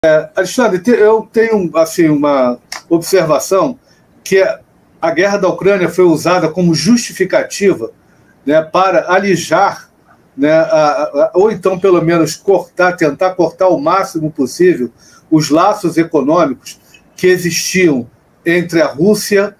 Alexandre, eu tenho assim, uma observação que a guerra da Ucrânia foi usada como justificativa, né, para alijar, né, ou então pelo menos tentar cortar o máximo possível os laços econômicos que existiam entre a Rússia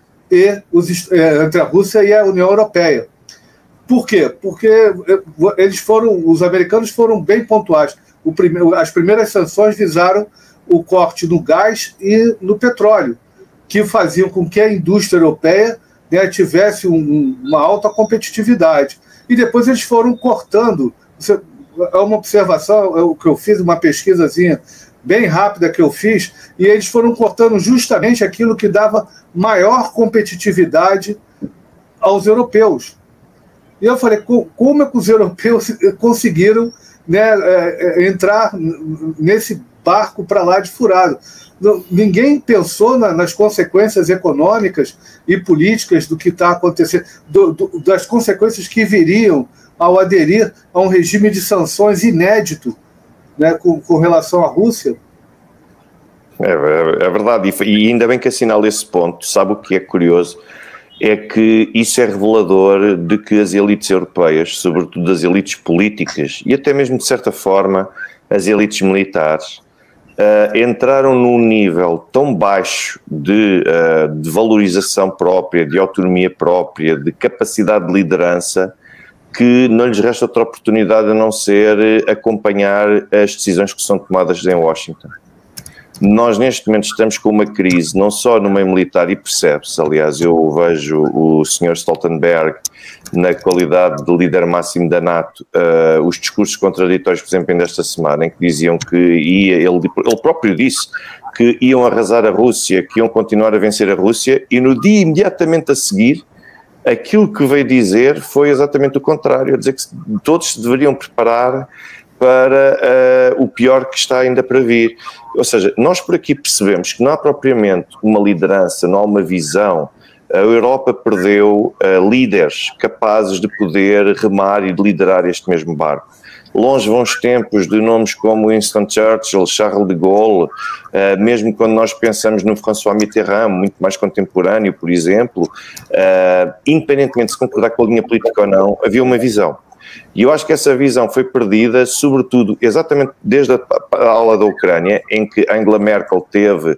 e a União Europeia. Por quê? Porque os americanos foram bem pontuais. As primeiras sanções visaram o corte no gás e no petróleo, que faziam com que a indústria europeia, né, tivesse uma alta competitividade. E depois eles foram cortando. É uma observação que eu fiz, uma pesquisazinha bem rápida que eu fiz, e eles foram cortando justamente aquilo que dava maior competitividade aos europeus. E eu falei, como é que os europeus conseguiram, né, entrar nesse barco para lá de furado? Ninguém pensou nas consequências econômicas e políticas do que está acontecendo, das consequências que viriam ao aderir a um regime de sanções inédito, né, com relação à Rússia. É verdade, e ainda bem que assinala esse ponto. Sabe o que é curioso? É que isso é revelador de que as elites europeias, sobretudo as elites políticas e até mesmo, de certa forma, as elites militares, entraram num nível tão baixo de valorização própria, de autonomia própria, de capacidade de liderança, que não lhes resta outra oportunidade a não ser acompanhar as decisões que são tomadas em Washington. Nós neste momento estamos com uma crise, não só no meio militar, e percebe-se, aliás, eu vejo o Sr. Stoltenberg na qualidade de líder máximo da NATO, os discursos contraditórios, por exemplo, ainda esta semana, em que diziam que ele próprio disse que iam arrasar a Rússia, que iam continuar a vencer a Rússia, e no dia imediatamente a seguir, aquilo que veio dizer foi exatamente o contrário, a dizer que todos se deveriam preparar para o pior que está ainda para vir. Ou seja, nós por aqui percebemos que não há propriamente uma liderança, não há uma visão. A Europa perdeu líderes capazes de poder remar e de liderar este mesmo barco. Longe vão os tempos de nomes como Winston Churchill, Charles de Gaulle, mesmo quando nós pensamos no François Mitterrand, muito mais contemporâneo, por exemplo, independentemente de se concordar com a linha política ou não, havia uma visão. E eu acho que essa visão foi perdida, sobretudo, exatamente desde a aula da Ucrânia, em que Angela Merkel teve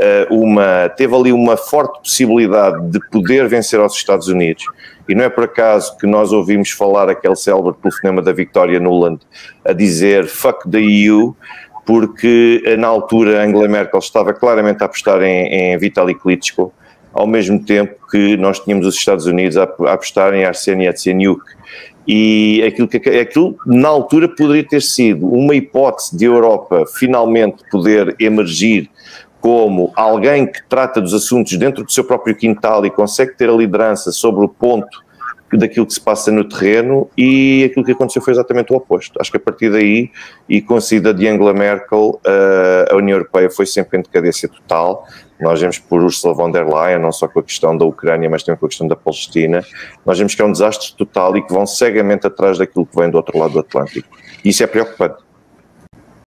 ali uma forte possibilidade de poder vencer aos Estados Unidos. E não é por acaso que nós ouvimos falar aquele célebre telefonema da Victoria Nuland a dizer "fuck the EU", porque na altura Angela Merkel estava claramente a apostar em Vitaly Klitschko, ao mesmo tempo que nós tínhamos os Estados Unidos a apostar em Arseniy Yatsenyuk. E aquilo na altura poderia ter sido uma hipótese de Europa finalmente poder emergir como alguém que trata dos assuntos dentro do seu próprio quintal e consegue ter a liderança sobre o ponto daquilo que se passa no terreno, e aquilo que aconteceu foi exatamente o oposto. Acho que a partir daí, e com a saída de Angela Merkel, a União Europeia foi sempre em decadência total. Nós vemos por Ursula von der Leyen, não só com a questão da Ucrânia, mas também com a questão da Palestina. Nós vemos que é um desastre total e que vão cegamente atrás daquilo que vem do outro lado do Atlântico. E isso é preocupante.